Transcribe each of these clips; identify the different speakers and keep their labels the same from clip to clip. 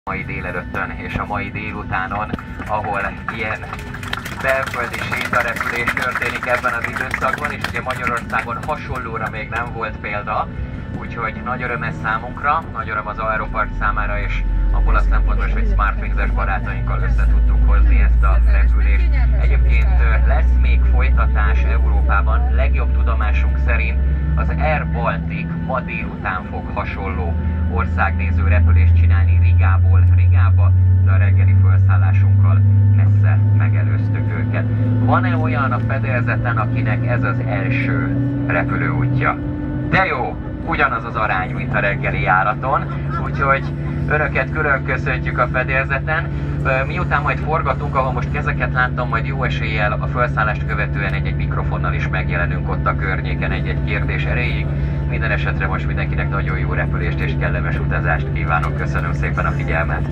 Speaker 1: mai délelőttön és a mai délutánon, ahol ilyen belföldi sétarepülés történik ebben az időszakban, és ugye Magyarországon hasonlóra még nem volt példa, úgyhogy nagy öröm ez számunkra, nagy öröm az Aeropart számára, és abból a szempontból is, hogy Smartwings-es barátainkkal össze tudtuk hozni ezt a repülést. Egyébként lesz még folytatás Európában, legjobb tudomásunk szerint az Air Baltic ma délután fog hasonló országnéző repülést csinálni Rigából Rigába, de a reggeli felszállásunkkal messze megelőztük őket. Van-e olyan a fedélzeten, akinek ez az első repülőútja? De jó! Ugyanaz az arány, mint a reggeli járaton, úgyhogy önöket külön köszöntjük a fedélzeten. Miután majd forgatunk, ahol most kezeket láttam, majd jó eséllyel a felszállást követően egy-egy mikrofonnal is megjelenünk ott a környéken egy-egy kérdés erejéig. Minden esetre most mindenkinek nagyon jó repülést és kellemes utazást kívánok. Köszönöm szépen a figyelmet!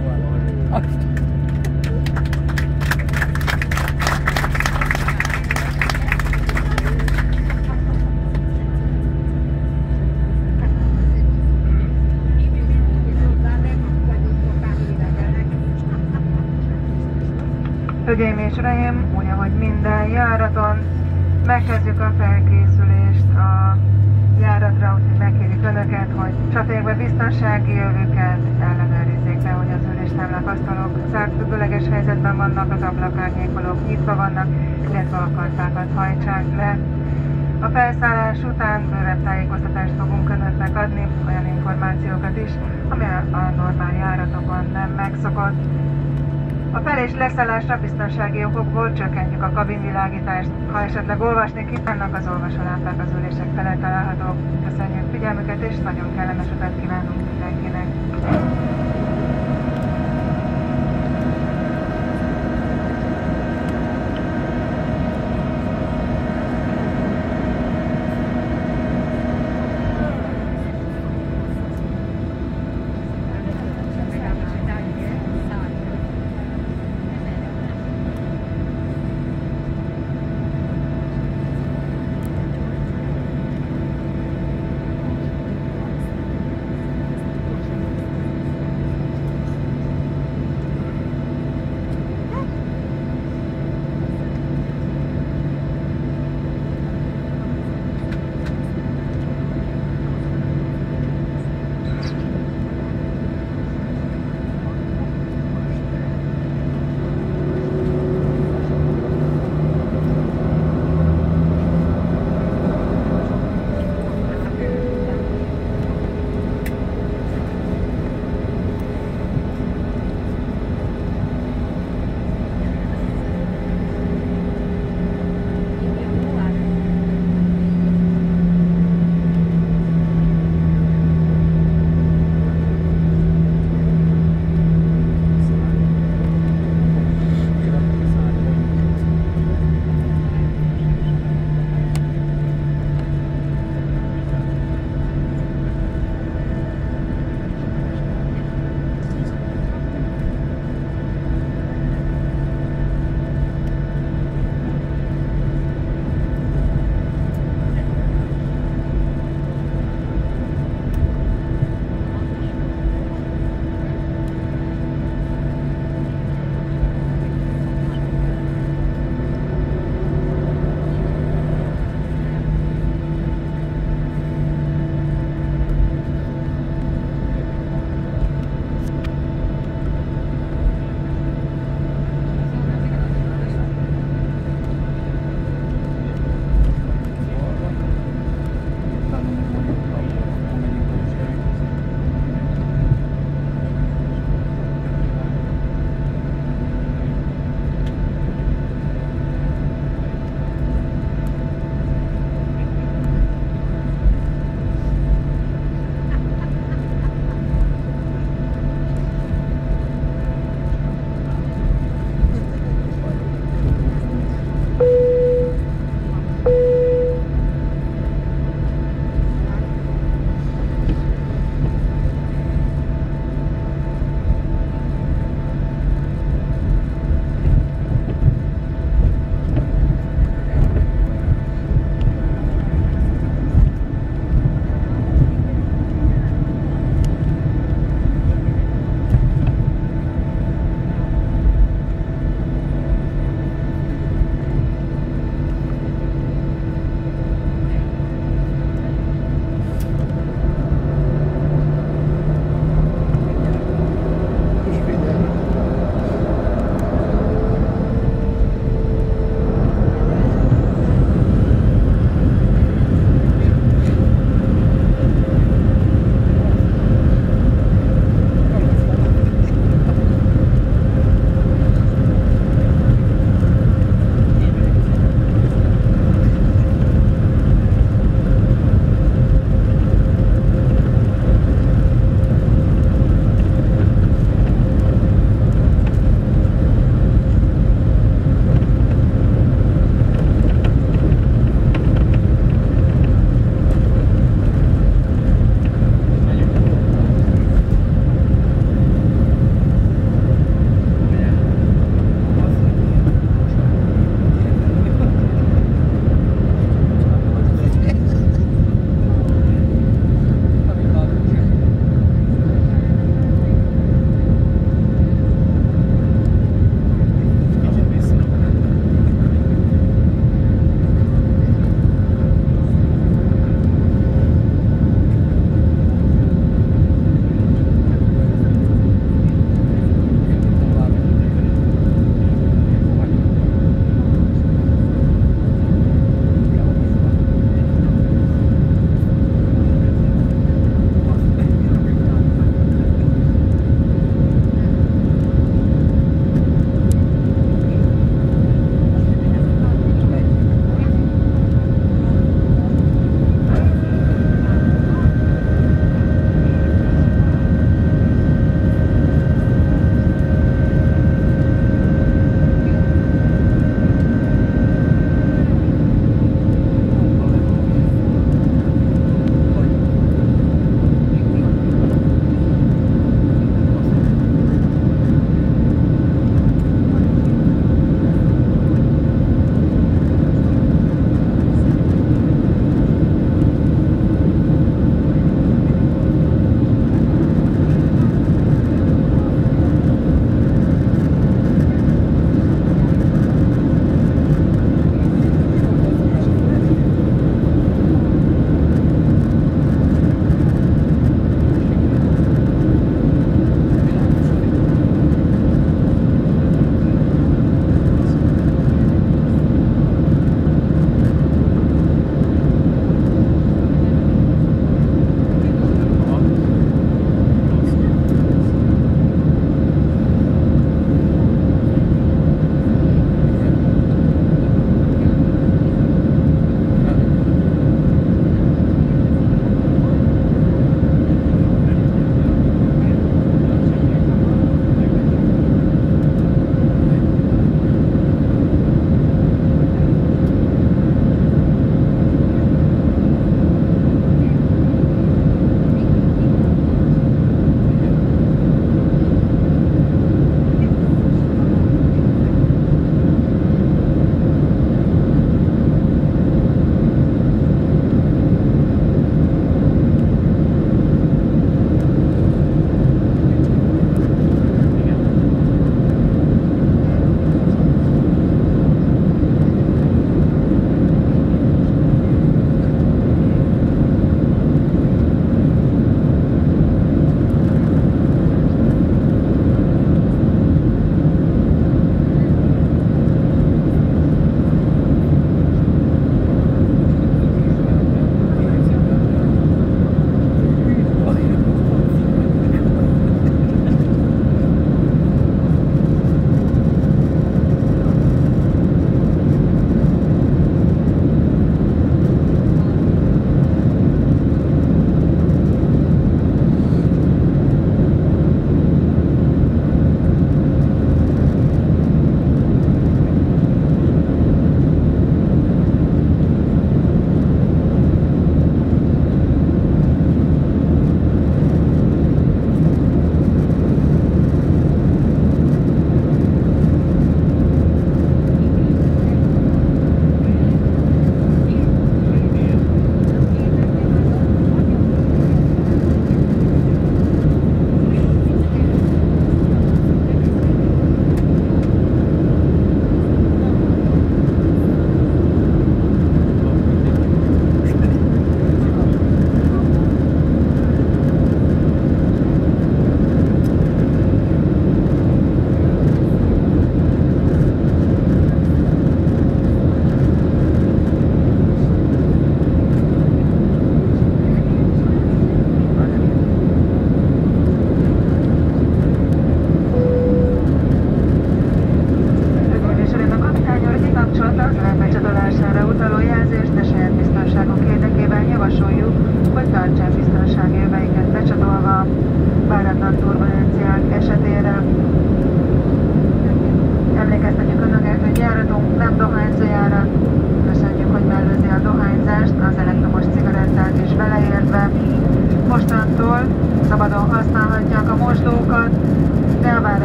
Speaker 2: Hölgyeim és uraim, úgy ahogy minden járaton, megkezdjük a felkészülést a járatra, úgyhogy megkérjük önöket, hogy csatolják be biztonsági jövőket, ellenőrizzék le, hogy az üléstáblák, asztalok zárt függőleges helyzetben vannak, az ablakárnyékolók nyitva vannak, illetve a kartákat hajtsák le. A felszállás után bővebb tájékoztatást fogunk önöknek adni, olyan információkat is, ami a normál járatokon nem megszokott. A fel- és leszállásra biztonsági okokból csökkentjük a kabinvilágítást. Ha esetleg olvasni kívánnak, az olvasólámpák az ülések felett találhatók. Köszönjük figyelmüket, és nagyon kellemes utat kívánunk mindenkinek!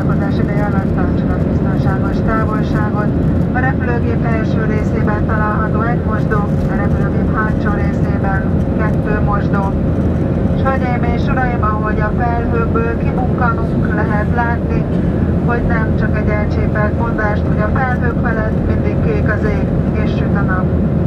Speaker 2: várakozás ideje alatt tartsanak biztonságos távolságot. A repülőgép első részében található egy mosdó, a repülőgép hátsó részében 2 mosdó. És hölgyeim és uraim, ahogy a felhőkből kibukkanunk, lehet látni, hogy nem csak egy elcsépelt mondást, hogy a felhők felett mindig kék az ég és süt a nap.